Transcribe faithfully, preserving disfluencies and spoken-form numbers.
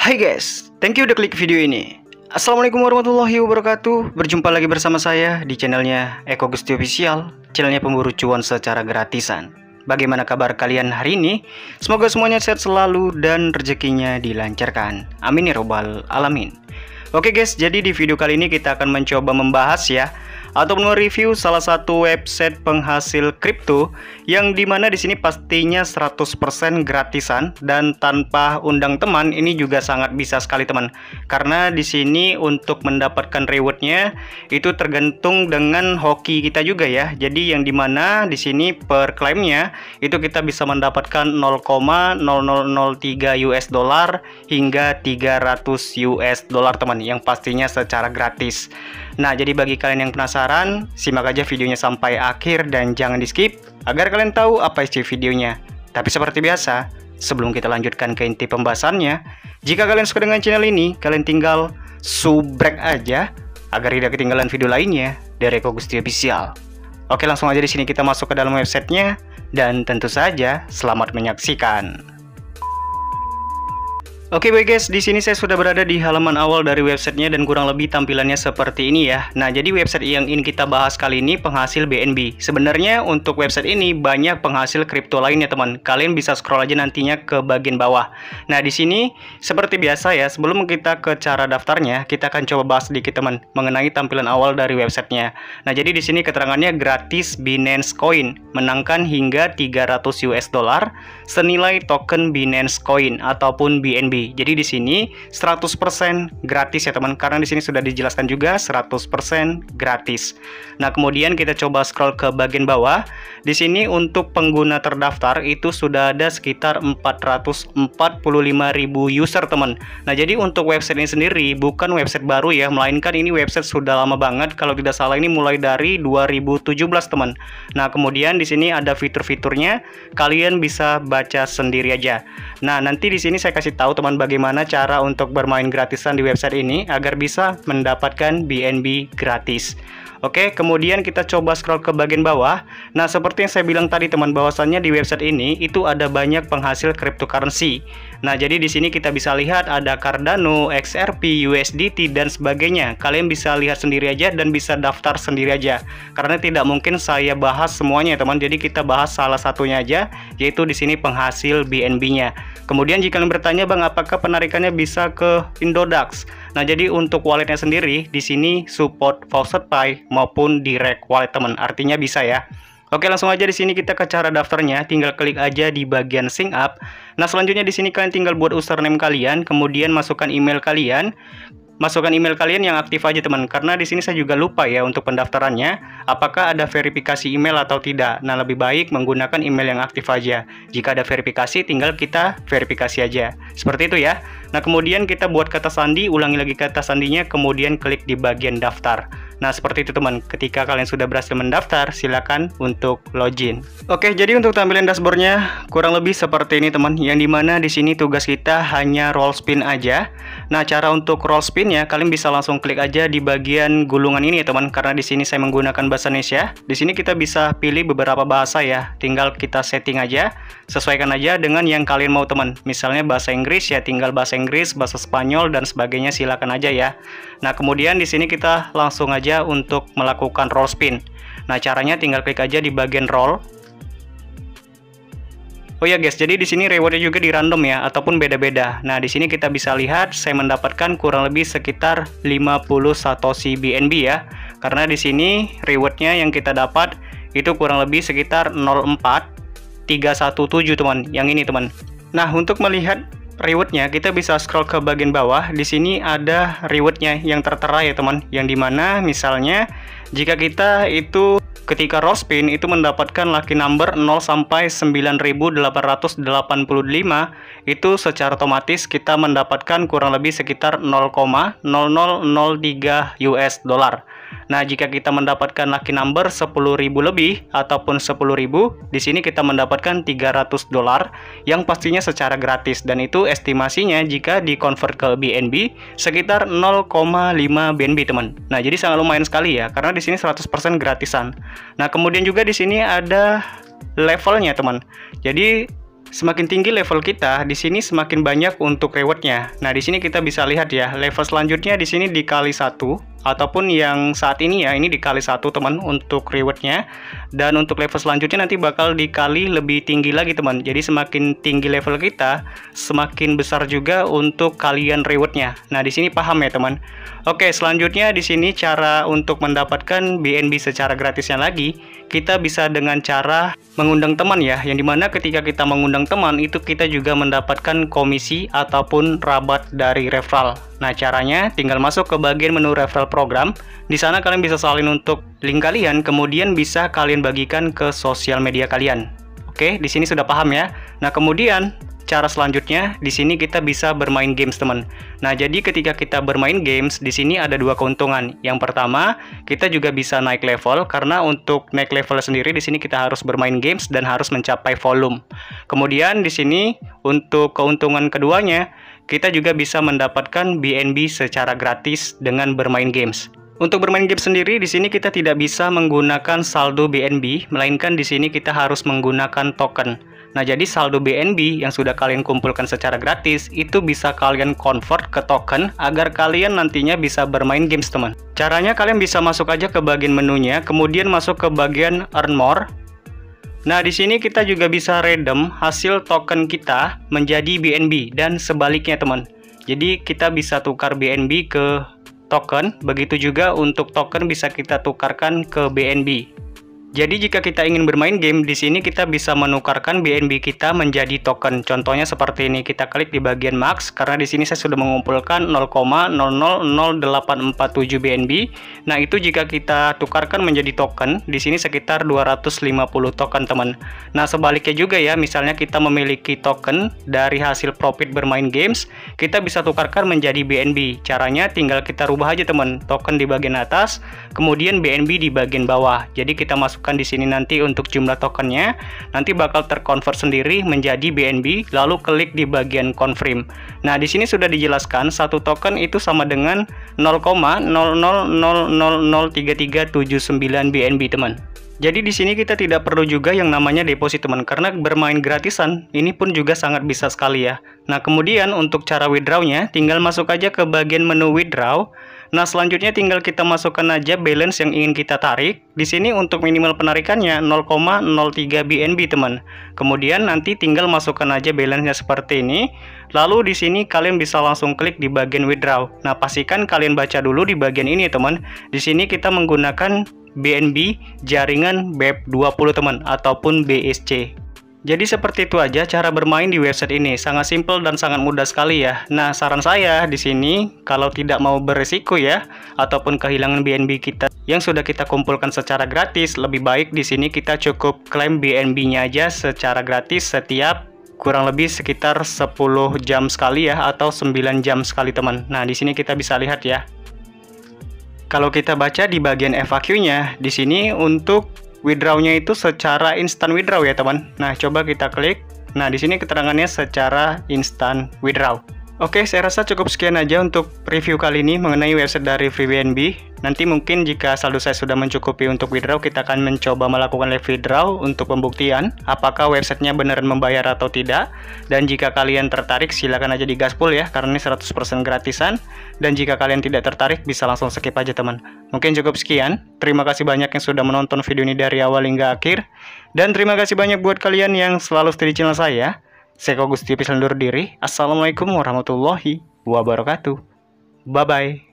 Hai guys, thank you udah klik video ini. Assalamualaikum warahmatullahi wabarakatuh. Berjumpa lagi bersama saya di channelnya Eko Gusti Official, channelnya pemburu cuan secara gratisan. Bagaimana kabar kalian hari ini? Semoga semuanya sehat selalu dan rezekinya dilancarkan. Amin ya robbal alamin. Oke guys, jadi di video kali ini kita akan mencoba membahas ya, atau mereview salah satu website penghasil kripto yang dimana di sini pastinya seratus persen gratisan dan tanpa undang teman. Ini juga sangat bisa sekali teman, karena di sini untuk mendapatkan rewardnya itu tergantung dengan hoki kita juga ya. Jadi yang dimana di sini per klaimnya itu kita bisa mendapatkan nol koma nol nol nol tiga U S dollar hingga tiga ratus U S dollar teman, yang pastinya secara gratis. Nah, jadi bagi kalian yang penasaran, simak aja videonya sampai akhir dan jangan di skip agar kalian tahu apa isi videonya. Tapi seperti biasa, sebelum kita lanjutkan ke inti pembahasannya, jika kalian suka dengan channel ini, kalian tinggal subrek aja agar tidak ketinggalan video lainnya dari Eko Gusti Official. Oke, langsung aja di sini kita masuk ke dalam websitenya dan tentu saja selamat menyaksikan. Oke baik guys, di sini saya sudah berada di halaman awal dari websitenya dan kurang lebih tampilannya seperti ini ya. Nah, jadi website yang ingin kita bahas kali ini penghasil B N B. Sebenarnya untuk website ini banyak penghasil kripto lainnya teman. Kalian bisa scroll aja nantinya ke bagian bawah. Nah, di sini seperti biasa ya, sebelum kita ke cara daftarnya, kita akan coba bahas sedikit teman mengenai tampilan awal dari websitenya. Nah, jadi di sini keterangannya gratis Binance Coin, menangkan hingga tiga ratus U S dollar senilai token Binance Coin ataupun B N B. Jadi di sini seratus persen gratis ya teman, karena di sini sudah dijelaskan juga seratus persen gratis. Nah, kemudian kita coba scroll ke bagian bawah. Di sini untuk pengguna terdaftar itu sudah ada sekitar empat ratus empat puluh lima ribu user teman. Nah, jadi untuk website ini sendiri bukan website baru ya, melainkan ini website sudah lama banget. Kalau tidak salah ini mulai dari dua ribu tujuh belas teman. Nah, kemudian di sini ada fitur-fiturnya, kalian bisa baca sendiri aja. Nah, nanti di sini saya kasih tahu teman bagaimana cara untuk bermain gratisan di website ini agar bisa mendapatkan B N B gratis. Oke, kemudian kita coba scroll ke bagian bawah. Nah, seperti yang saya bilang tadi teman, bahwasannya di website ini itu ada banyak penghasil cryptocurrency. Nah, jadi di sini kita bisa lihat ada Cardano, X R P, U S D T dan sebagainya. Kalian bisa lihat sendiri aja dan bisa daftar sendiri aja. Karena tidak mungkin saya bahas semuanya teman. Jadi kita bahas salah satunya aja, yaitu di sini penghasil B N B-nya. Kemudian jika kalian bertanya, Bang, apakah penarikannya bisa ke Indodax? Nah, jadi untuk walletnya sendiri di sini support Faucet Pay maupun direct wallet teman, artinya bisa ya. Oke, langsung aja di sini kita ke cara daftarnya, tinggal klik aja di bagian sign up. Nah, selanjutnya di sini kalian tinggal buat username kalian, kemudian masukkan email kalian. Masukkan email kalian yang aktif aja teman, karena di sini saya juga lupa ya untuk pendaftarannya apakah ada verifikasi email atau tidak. Nah, lebih baik menggunakan email yang aktif aja. Jika ada verifikasi tinggal kita verifikasi aja. Seperti itu ya. Nah, kemudian kita buat kata sandi, ulangi lagi kata sandinya, kemudian klik di bagian daftar. Nah, seperti itu teman. Ketika kalian sudah berhasil mendaftar, silakan untuk login. Oke, jadi untuk tampilan dashboardnya kurang lebih seperti ini teman, yang dimana di sini tugas kita hanya roll spin aja. Nah, cara untuk roll spinnya kalian bisa langsung klik aja di bagian gulungan ini ya teman, karena di sini saya menggunakan bahasa Indonesia. Di sini kita bisa pilih beberapa bahasa ya, tinggal kita setting aja, sesuaikan aja dengan yang kalian mau teman. Misalnya bahasa Inggris ya, tinggal bahasa Inggris, bahasa Spanyol dan sebagainya, silakan aja ya. Nah, kemudian di sini kita langsung aja untuk melakukan roll spin. Nah, caranya tinggal klik aja di bagian roll. Oh ya guys, jadi di sini rewardnya juga di random ya, ataupun beda-beda. Nah, di sini kita bisa lihat saya mendapatkan kurang lebih sekitar lima puluh satoshi B N B ya. Karena di sini rewardnya yang kita dapat itu kurang lebih sekitar nol empat tiga satu tujuh teman. Yang ini teman. Nah, untuk melihat rewardnya kita bisa scroll ke bagian bawah. Di sini ada rewardnya yang tertera ya teman, yang dimana misalnya jika kita itu ketika roll spin itu mendapatkan lucky number nol sampai sembilan ribu delapan ratus delapan puluh lima, itu secara otomatis kita mendapatkan kurang lebih sekitar nol koma nol nol nol tiga U S dollar. Nah, jika kita mendapatkan lucky number sepuluh ribu lebih ataupun sepuluh ribu, di sini kita mendapatkan tiga ratus dolar yang pastinya secara gratis, dan itu estimasinya jika dikonvert ke B N B sekitar nol koma lima B N B teman. Nah, jadi sangat lumayan sekali ya, karena di sini seratus persen gratisan. Nah, kemudian juga di sini ada levelnya teman. Jadi Semakin tinggi level kita, di sini semakin banyak untuk rewardnya. Nah, di sini kita bisa lihat ya, level selanjutnya di sini dikali satu, ataupun yang saat ini ya, ini dikali satu teman untuk rewardnya. Dan untuk level selanjutnya nanti bakal dikali lebih tinggi lagi teman. Jadi semakin tinggi level kita, semakin besar juga untuk kalian rewardnya. Nah, di sini paham ya teman. Oke, selanjutnya di sini cara untuk mendapatkan B N B secara gratisnya lagi, kita bisa dengan cara mengundang teman ya, yang dimana ketika kita mengundang teman itu kita juga mendapatkan komisi ataupun rabat dari referral. Nah, caranya tinggal masuk ke bagian menu referral program. Di sana kalian bisa salin untuk link kalian, kemudian bisa kalian bagikan ke sosial media kalian. Oke, di sini sudah paham ya. Nah, kemudian cara selanjutnya di sini kita bisa bermain games teman. Nah, jadi ketika kita bermain games di sini ada dua keuntungan. Yang pertama, kita juga bisa naik level karena untuk naik level sendiri di sini kita harus bermain games dan harus mencapai volume. Kemudian di sini untuk keuntungan keduanya, kita juga bisa mendapatkan B N B secara gratis dengan bermain games. Untuk bermain game sendiri di sini kita tidak bisa menggunakan saldo B N B, melainkan di sini kita harus menggunakan token. Nah, jadi saldo B N B yang sudah kalian kumpulkan secara gratis itu bisa kalian convert ke token agar kalian nantinya bisa bermain games teman. Caranya kalian bisa masuk aja ke bagian menunya, kemudian masuk ke bagian Earn More. Nah, di sini kita juga bisa redeem hasil token kita menjadi B N B dan sebaliknya teman. Jadi kita bisa tukar B N B ke token, begitu juga untuk token bisa kita tukarkan ke B N B. Jadi jika kita ingin bermain game, di sini kita bisa menukarkan B N B kita menjadi token. Contohnya seperti ini, kita klik di bagian max, karena di sini saya sudah mengumpulkan nol koma nol nol nol delapan empat tujuh B N B. Nah, itu jika kita tukarkan menjadi token, di sini sekitar dua ratus lima puluh token, teman. Nah, sebaliknya juga ya, misalnya kita memiliki token dari hasil profit bermain games, kita bisa tukarkan menjadi B N B. Caranya tinggal kita rubah aja, teman. Token di bagian atas, kemudian B N B di bagian bawah. Jadi kita masuk di sini nanti untuk jumlah tokennya nanti bakal terkonvert sendiri menjadi B N B, lalu klik di bagian confirm. Nah, di sini sudah dijelaskan satu token itu sama dengan nol koma nol nol nol nol nol tiga tiga tujuh sembilan B N B teman. Jadi di sini kita tidak perlu juga yang namanya deposit teman, karena bermain gratisan ini pun juga sangat bisa sekali ya. Nah, kemudian untuk cara withdrawnya tinggal masuk aja ke bagian menu withdraw. Nah, selanjutnya tinggal kita masukkan aja balance yang ingin kita tarik. Di sini untuk minimal penarikannya nol koma nol tiga B N B teman. Kemudian nanti tinggal masukkan aja balance-nya seperti ini. Lalu di sini kalian bisa langsung klik di bagian withdraw. Nah, pastikan kalian baca dulu di bagian ini teman. Di sini kita menggunakan B N B jaringan B E P dua puluh teman, ataupun B S C. Jadi seperti itu aja cara bermain di website ini, sangat simpel dan sangat mudah sekali ya. Nah, saran saya di sini kalau tidak mau beresiko ya, ataupun kehilangan B N B kita yang sudah kita kumpulkan secara gratis, lebih baik di sini kita cukup klaim B N B-nya aja secara gratis setiap kurang lebih sekitar sepuluh jam sekali ya, atau sembilan jam sekali teman. Nah, di sini kita bisa lihat ya. Kalau kita baca di bagian F A Q-nya, di sini untuk withdraw-nya itu secara instant withdraw ya teman. Nah, coba kita klik. Nah, di sini keterangannya secara instant withdraw. Oke, saya rasa cukup sekian aja untuk review kali ini mengenai website dari FreeBNB. Nanti mungkin jika saldo saya sudah mencukupi untuk withdraw, kita akan mencoba melakukan live withdraw untuk pembuktian apakah websitenya beneran membayar atau tidak. Dan jika kalian tertarik, silakan aja digaspol ya, karena ini seratus persen gratisan. Dan jika kalian tidak tertarik, bisa langsung skip aja teman. Mungkin cukup sekian. Terima kasih banyak yang sudah menonton video ini dari awal hingga akhir. Dan terima kasih banyak buat kalian yang selalu stay di channel saya. Saya Kogus T V undur diri. Assalamualaikum warahmatullahi wabarakatuh. Bye-bye.